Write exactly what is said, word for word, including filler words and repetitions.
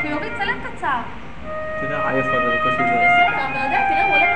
כי אורי צלם קצר. תראה, עייפה זה בקושי זה. בסדר, אבל יודע, תראה, הוא הולך